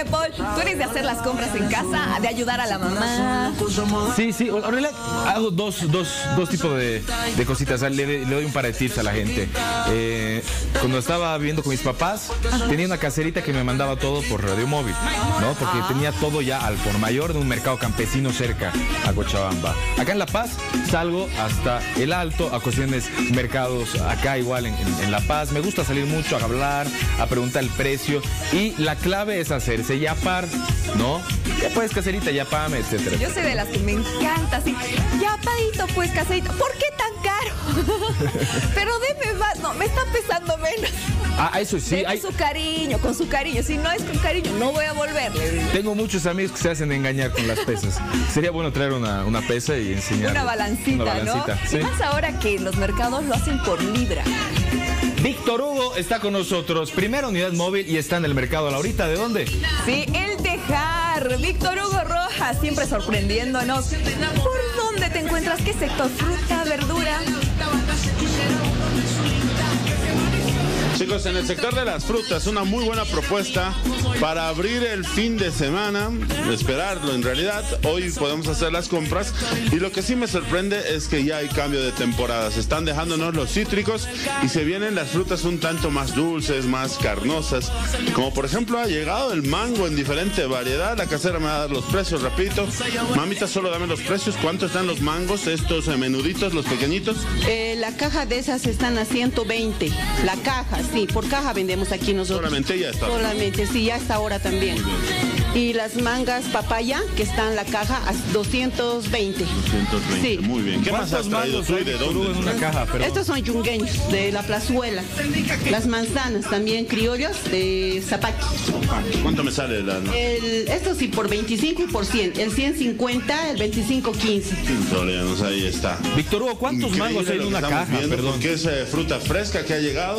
Dime, Paul, ¿tú eres de hacer las compras en casa, de ayudar a la mamá? Sí, en realidad hago dos tipos de cositas. O sea, le doy un par de tips a la gente. Cuando estaba viviendo con mis papás, tenía una caserita que me mandaba todo por radio móvil, ¿no? Porque tenía todo ya al por mayor de un mercado campesino cerca a Cochabamba. Acá en La Paz salgo hasta El Alto a cuestiones mercados acá igual en La Paz. Me gusta salir mucho a hablar, a preguntar el precio, y la clave es hacerse yapar, ¿no? Ya pues, caserita, yapame, etcétera. Yo soy de las que me encanta, así, yapadito pues, caserita. ¿Por qué tan caro? Pero deme más, no, me está pesando menos. Eso sí. Deme con su cariño. Si no es con cariño, no voy a volverle. Tengo muchos amigos que se hacen engañar con las pesas. Sería bueno traer una pesa y enseñar. Una balancita, ¿no? ¿Sí? Y más ahora que los mercados lo hacen por libra. Víctor Hugo está con nosotros, primera unidad móvil, y está en el mercado Laurita. ¿De dónde? Sí, El Tejar. Víctor Hugo Rojas, siempre sorprendiéndonos. ¿Por dónde te encuentras? ¿Qué sector? ¿Fruta, verdura? Chicos, en el sector de las frutas, una muy buena propuesta para abrir el fin de semana, esperarlo en realidad. Hoy podemos hacer las compras y lo que sí me sorprende es que ya hay cambio de temporada. Se están dejándonos los cítricos y se vienen las frutas un tanto más dulces, más carnosas. Como por ejemplo ha llegado el mango en diferente variedad. La casera me va a dar los precios, repito. Mamita, solo dame los precios. ¿Cuánto están los mangos, estos menuditos, los pequeñitos? La caja de esas están a 120. La caja. Sí, por caja vendemos aquí nosotros. Solamente ya está. Solamente, sí, ya está ahora también. Y las mangas papaya, que están en la caja, a 220. 220, sí. Muy bien. ¿Qué más has traído tú y de dónde? En una caja, pero... Estos son yungueños, de la plazuela. Las manzanas también criollas, de Zapaqui. ¿Cuánto me sale la...? Esto sí, por 25 y por 100. El 150, el 25, 15. Problemas, ahí está. Víctor Hugo, ¿cuántos mangos hay en una caja? Perdón. Que es fruta fresca que ha llegado.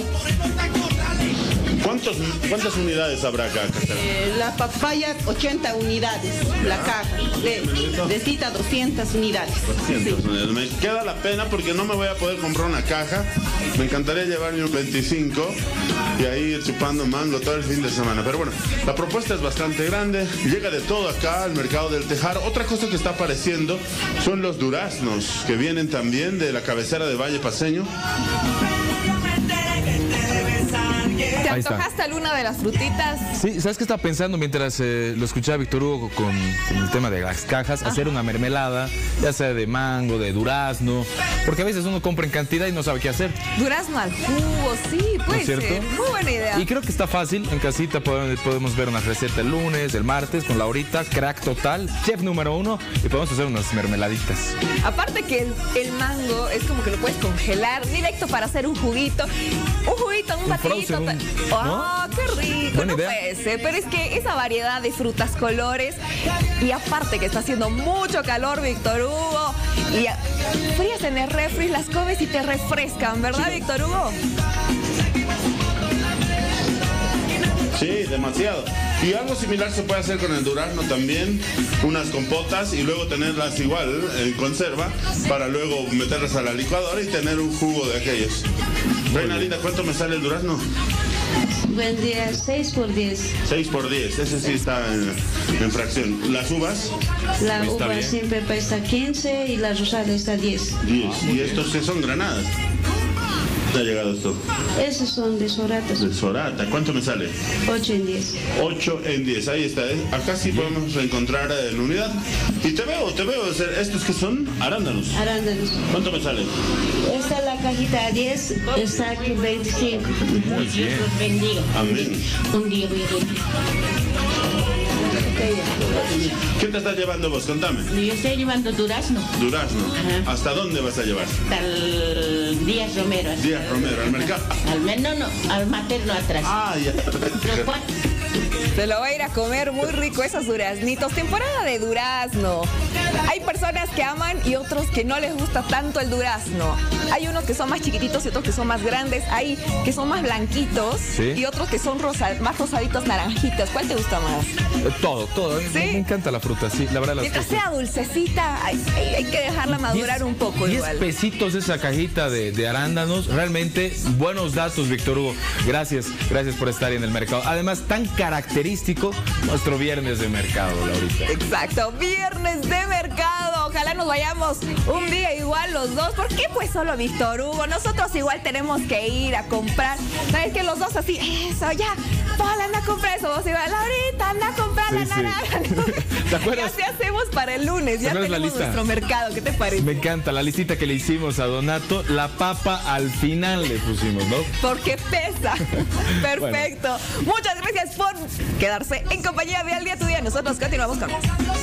¿Cuántas unidades habrá acá? La papaya, 80 unidades, la caja. De cita, 200 unidades. 200 unidades. Me queda la pena porque no me voy a poder comprar una caja. Me encantaría llevarme un 25 y ahí ir chupando mango todo el fin de semana. Pero bueno, la propuesta es bastante grande. Llega de todo acá al mercado del Tejar. Otra cosa que está apareciendo son los duraznos, que vienen también de la cabecera de Valle Paseño. ¿Te antojaste alguna de las frutitas? Sí, ¿sabes qué estaba pensando mientras lo escuchaba Víctor Hugo con el tema de las cajas? Hacer una mermelada, ya sea de mango, de durazno, porque a veces uno compra en cantidad y no sabe qué hacer. Durazno al jugo, sí, puede ser. Muy buena idea. Y creo que está fácil, en casita podemos ver una receta el lunes, el martes, con Laurita, crack total, chef número 1, y podemos hacer unas mermeladitas. Aparte que el mango es como que lo puedes congelar directo para hacer un juguito, un batidito. ¡Oh, qué rico! No puede ser, pero es que esa variedad de frutas, colores, y aparte que está haciendo mucho calor, Víctor Hugo, y frías en el refri, las comes y te refrescan, ¿verdad, Víctor Hugo? Sí, demasiado. Y algo similar se puede hacer con el durazno también, unas compotas y luego tenerlas igual en conserva para luego meterlas a la licuadora y tener un jugo de aquellos. Reina linda, ¿cuánto me sale el durazno? Buen día, 6 por 10. 6 por 10, ese sí está en fracción. ¿Las uvas? La uva siempre pesa 15 y la rosada está 10. 10. ¿Y estos que son granadas? ¿Te ha llegado esto? Esos son de Sorata. De Sorata. ¿Cuánto me sale? 8 en 10. 8 en 10. Ahí está. Acá sí podemos encontrar en unidad. Y te veo. ¿Estos que son? Arándanos. Arándanos. ¿Cuánto me sale? Esta es la cajita a 10. Está aquí 25. Muy bien. Dios los bendiga. Amén. Un día voy a ir. ¿Qué te estás llevando vos? Contame. Yo estoy llevando durazno. Durazno. Ajá. ¿Hasta dónde vas a llevar? Hasta el Díaz Romero. Díaz Romero, al mercado. Al materno atrás. Ah, ya. Se lo va a ir a comer muy rico esos duraznitos. Temporada de durazno. Hay personas que aman y otros que no les gusta tanto el durazno. Hay unos que son más chiquititos y otros que son más grandes. Hay que son más blanquitos, ¿sí? Y otros que son más rosaditos, naranjitas. ¿Cuál te gusta más? Todo. ¿Sí? Me encanta la fruta, sí, la verdad. Mientras sea dulcecita, hay que dejarla madurar un poco 10 igual. pesitos esa cajita de arándanos. Realmente buenos datos, Víctor Hugo. Gracias por estar en el mercado. Además, tan característico característico, nuestro viernes de mercado, Laurita. Exacto, viernes de mercado. Ojalá nos vayamos un día igual los dos. ¿Por qué pues solo Víctor Hugo? Nosotros igual tenemos que ir a comprar. ¿Sabes que los dos así? Eso, ya. Paul, anda a comprar eso. Vos igual, Laurita, anda a comprar la naranja. ¿Te acuerdas? Y así hacemos para el lunes. Ya tenemos nuestro mercado. ¿Qué te parece? Me encanta la listita que le hicimos a Donato. La papa al final le pusimos, ¿no? Porque pesa. Perfecto. Bueno. Muchas gracias por quedarse en compañía de Al Día Tu Día. Nosotros continuamos con más.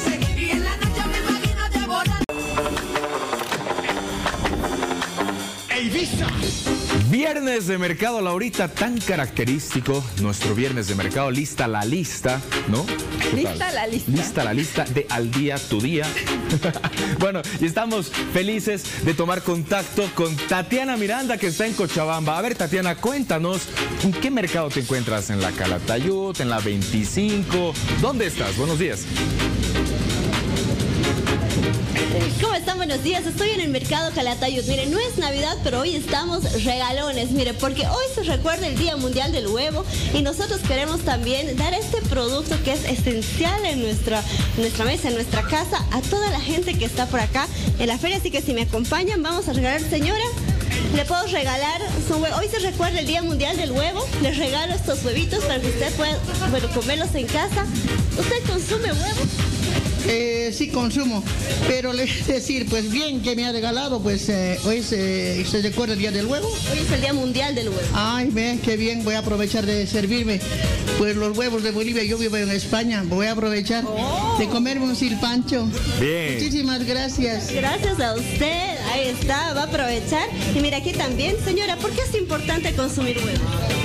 Viernes de mercado, Laurita, tan característico. Nuestro viernes de mercado, lista la lista, ¿no? Lista la lista. Lista la lista de Al Día Tu Día. Bueno, y estamos felices de tomar contacto con Tatiana Miranda, que está en Cochabamba. A ver, Tatiana, cuéntanos, ¿en qué mercado te encuentras? ¿En la Calatayud? ¿En la 25? ¿Dónde estás? Buenos días. ¿Cómo están? Buenos días. Estoy en el mercado Calatayud. Miren, no es Navidad, pero hoy estamos regalones. Miren, porque hoy se recuerda el Día Mundial del Huevo y nosotros queremos también dar este producto que es esencial en nuestra mesa, en nuestra casa, a toda la gente que está por acá en la feria. Así que si me acompañan, vamos a regalar, señora. Le puedo regalar su huevo. Hoy se recuerda el Día Mundial del Huevo. Les regalo estos huevitos para que usted pueda, comerlos en casa. ¿Usted consume huevo? Sí consumo, pero le voy a decir, pues bien que me ha regalado, pues hoy se recuerda el Día del Huevo. Hoy es el Día Mundial del Huevo. Ay, ven, qué bien, voy a aprovechar de servirme, pues los huevos de Bolivia. Yo vivo en España, voy a aprovechar de comerme un silpancho. Bien. Muchísimas gracias. Gracias a usted, ahí está, va a aprovechar. Y mira aquí también, señora, ¿por qué es importante consumir huevo?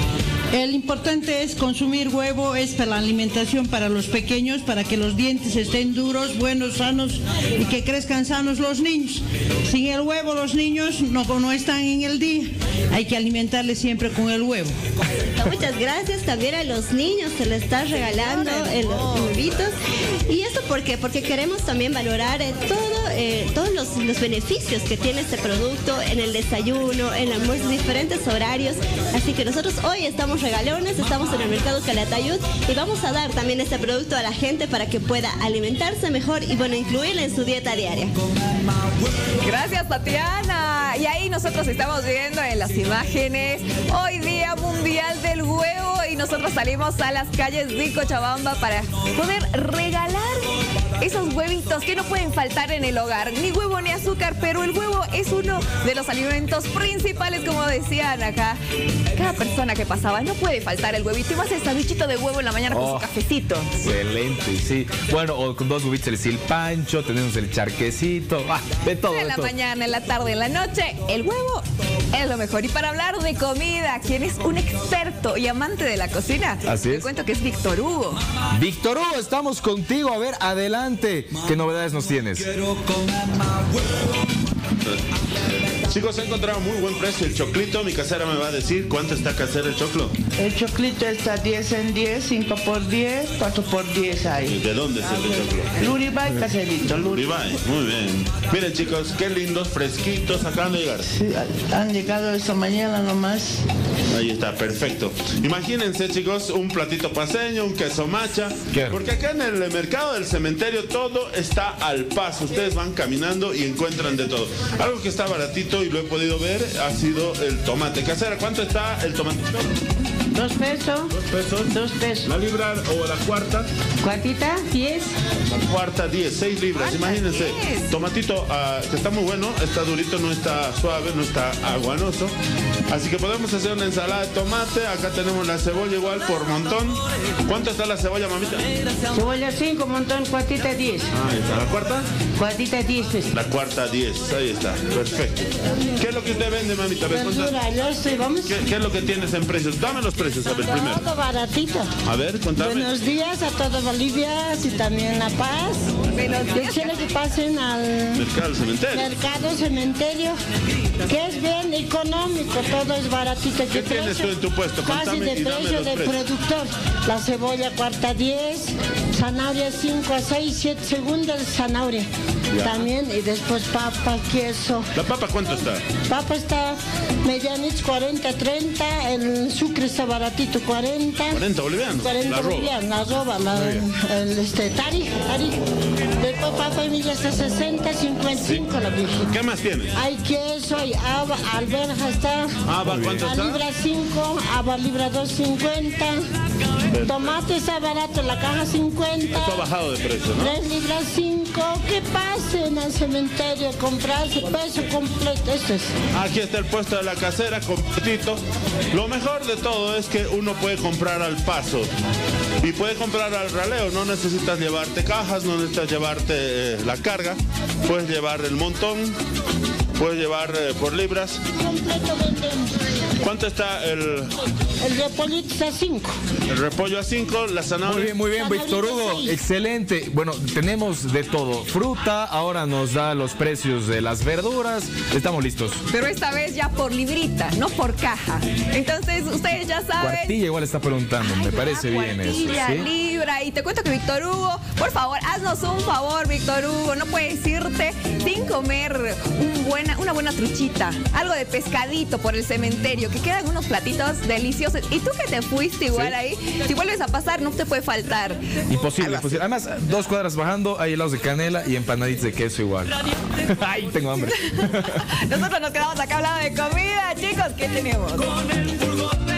El importante es consumir huevo, es para la alimentación para los pequeños, para que los dientes estén duros, buenos, sanos y que crezcan sanos los niños. Sin el huevo los niños no están en el día, hay que alimentarles siempre con el huevo. Muchas gracias, también a los niños se les está regalando los huevitos. ¿Y esto por qué? Porque queremos también valorar todos los beneficios que tiene este producto en el desayuno, en el almuerzo, diferentes horarios. Así que nosotros hoy estamos regalones, estamos en el mercado Calatayud y vamos a dar también este producto a la gente para que pueda alimentarse mejor y incluirlo en su dieta diaria. Gracias, Tatiana. Y ahí nosotros estamos viendo en las imágenes hoy Día Mundial del Huevo y nosotros salimos a las calles de Cochabamba para poder regalar esos huevitos que no pueden faltar en el hogar. Ni huevo ni azúcar, pero el huevo es uno de los alimentos principales, como decían acá. Cada persona que pasaba, no puede faltar el huevito. Y más el sándwichito de huevo en la mañana con su cafecito. Excelente, sí. Bueno, o con dos huevitos el silpancho, tenemos el charquecito, de todo. En la mañana, en la tarde, en la noche, el huevo es lo mejor. Y para hablar de comida, quien es un experto y amante de la cocina, te cuento que es Víctor Hugo. Víctor Hugo, estamos contigo. A ver, adelante. ¿Qué novedades nos tienes? Chicos, he encontrado muy buen precio el choclito. Mi casera me va a decir cuánto está casero el choclo. El choclito está 10 en 10, 5 por 10, 4 por 10 ahí. ¿De dónde es el choclo? Luribay, caserito. Luribay, muy bien. Miren, chicos, qué lindos, fresquitos, acaban de llegar. Sí, han llegado esta mañana nomás. Ahí está, perfecto. Imagínense, chicos, un platito paceño, un queso macha. Porque acá en el mercado del cementerio todo está al paso. Ustedes van caminando y encuentran de todo. Algo que está baratito y lo he podido ver ha sido el tomate. Casera, ¿cuánto está el tomate? 2 pesos. 2 pesos. 2 pesos. ¿La libra o la cuarta? Cuartita, 10. La cuarta, 10, 6 libras. Imagínense, 10. Tomatito que está muy bueno, está durito, no está suave, no está aguanoso. Así que podemos hacer una ensalada de tomate. Acá tenemos la cebolla igual por montón. ¿Cuánto está la cebolla, mamita? Cebolla 5, montón, cuartita 10. Ahí está. ¿La cuarta? Cuartita 10 pesos. La cuarta 10, ahí está, perfecto. ¿Qué es lo que usted vende, mamita? Verdura, yo soy, vamos. ¿Qué es lo que tienes en precios? Dame los precios, a ver, primero. Todo baratito. A ver, contame. Buenos días a toda Bolivia y también La Paz. Quiero que pasen al Mercado Cementerio. Mercado Cementerio, que es bien económico, todo es baratito. ¿Qué tienes tú en tu puesto? Casi Contame de y dame precio los de precios. productor. La cebolla cuarta 10, zanahoria 5 a 6, 7 segundos zanahoria. Ya. También, y después papa, queso. ¿La papa cuánto está? Papa está medianito 40, 30, el sucre está baratito, 40. 40 bolivianos. 40 bolivianos, la arroba, tari. Después papa y milla está 60, 55 la viejita. ¿Qué más tiene? Hay queso, hay haba, alberja está. ¿Haba cuánto está? A libra 5, haba libra 2.50. Tomate está barato, la caja 50. Esto ha bajado de precio, ¿no? 3 libras 5. ¿Qué pasen al cementerio? Comprarse peso completo. Esto es. Aquí está el puesto de la casera, completito. Lo mejor de todo es que uno puede comprar al paso. Y puede comprar al raleo, no necesitas llevarte cajas, no necesitas llevarte la carga, puedes llevar el montón, puedes llevar por libras. Completo vendemos. ¿Cuánto está el repollito? Está a 5. El repollo a 5, la zanahoria. Muy bien, Víctor Hugo, excelente. Bueno, tenemos de todo. Fruta, ahora nos da los precios de las verduras. Estamos listos. Pero esta vez ya por librita, no por caja. Entonces, ustedes ya saben. Cuartilla igual está preguntando, me parece bien eso. Cuartilla, ¿sí? libra. Y te cuento que Víctor Hugo, por favor, haznos un favor, Víctor Hugo. No puedes irte sin comer una buena truchita. Algo de pescadito por el cementerio, que quedan unos platitos deliciosos. Y tú que te fuiste igual ahí, si vuelves a pasar, no te puede faltar. Imposible. Además, 2 cuadras bajando, hay helados de canela y empanaditas de queso igual. Ay, tengo hambre. Nosotros nos quedamos acá hablando de comida, chicos. ¿Qué tenemos?